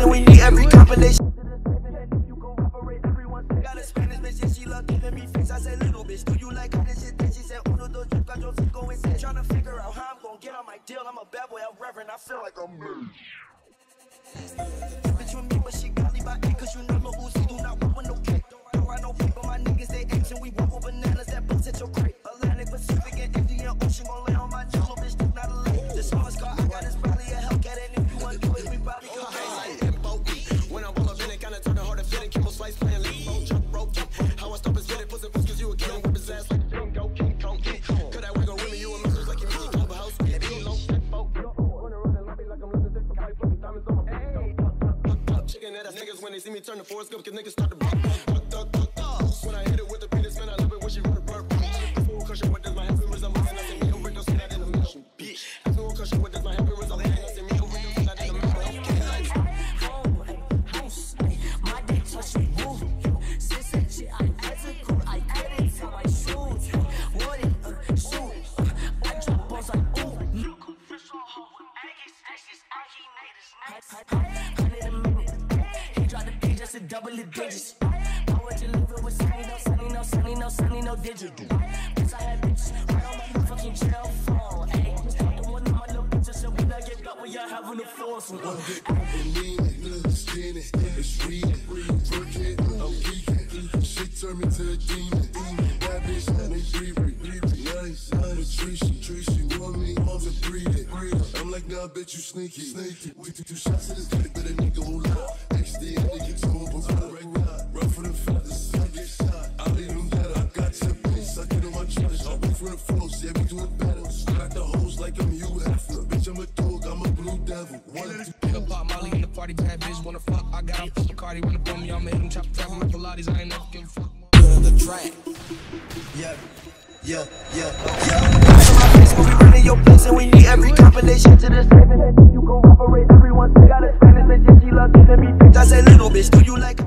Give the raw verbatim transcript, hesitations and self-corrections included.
and we need every compilation. Got a Spanish bitch and she love giving me face. I said, little bitch, do you like how this shit taste? She said, uno, dos, tres, cuatro, cinco, and six. Tryna figure out how I'm gon' get on my deal. I'm a bad boy, I'm reverend, I feel like I'm me. Bitch with me, but she got me by eight, cause you know Lil Uzi do not want with no cake. Don't ride no paper, my niggas, they apes, and we walk with bananas that bust at your crate. Atlantic, Pacific, and Indian Ocean gon' lay on my jaw, little bitch, that's not a lake. The smallest car I got is probably a Hellcat, and if you want to do it, we probably go high. When I roll up in it, kinda turn the hard to fit it, Kimbo Slice playing lead, roll, jump, rope, jump. How I stop and spit it, pussy, cause you a king, whip his ass like a king, go, king, Kong, king. Could that wiggle with me, you a mistress like you mean, you club a house, get it, low, step, boat. Running around and lobby like I'm living different, fight, fucking diamonds on my face. Chicken head ass niggas when they see me turn the Forrest Gump, cause niggas start to buck, duck, duck, duck, duck. When I hit it with the penis, man, I love it when she run a burp. Full cushion, what does my happy result? And I see me over, don't see that in the middle. Bitch, full cushion, what does my happy result? And I see me over, don't see that in the middle. My dick touch me, move. Since that shit, I execute, I edit till I shoot. What it, uh, shoot. I drop balls like, ooh. Hundred a minute. He dropped the page just to double the digits. I want to live it with sunny, no sunny, no sunny, no sunny, no digital. Bitch, I had bitches right on my fucking jail phone. Ayy, and one of my little bitches said when I get up, we are having a force. One big lean, little skinny, it's reading, working, I'm geeking. She turned me to a demon. That bitch, name Bree, nice, Patricia, Tracy, want me, I'm the breeding. I'm like, nah, I bet you sneaky, sneaky. We took two shots to this dick, but a nigga won't lie. X D, and they get to home, but run for the feathers, I get shot. I leave them better, I got your bitch, I get on my trust. I wait for the flows, yeah, we do it better. Got the hoes like I'm Hugh Hefner. Bitch, I'm a dog, I'm a blue devil. One, two, Pick up pop Molly in the party, bad bitch wanna fuck. I got off the Cardi, run up on me, I'ma hit him, chop the trap with my Pilates. I ain't never give a fuck. The track. Yeah, yeah, yeah, yeah. We running your place and we need every combination to this.